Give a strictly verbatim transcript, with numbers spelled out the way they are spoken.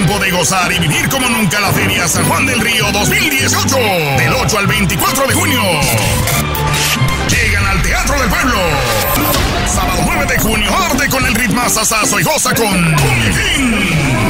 tiempo de gozar y vivir como nunca la Feria San Juan del Río dos mil dieciocho. Del ocho al veinticuatro de junio. Llegan al Teatro del Pueblo. Sábado nueve de junio, arte con el ritmo sasazo y goza con Cumbia King.